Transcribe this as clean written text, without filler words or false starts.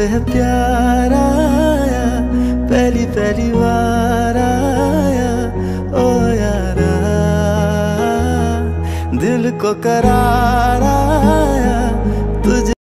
है प्यार आया, पहली पहली बार आया ओ यारा, दिल को करार आया